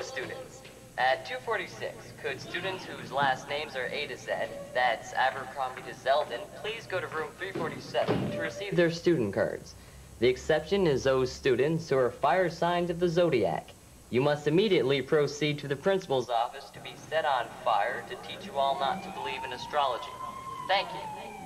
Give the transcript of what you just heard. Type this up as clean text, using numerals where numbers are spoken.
students. At 246, could students whose last names are A to Z, that's Abercrombie to Zeldin, please go to room 347 to receive their student cards. The exception is those students who are fire signs of the zodiac. You must immediately proceed to the principal's office to be set on fire to teach you all not to believe in astrology. Thank you.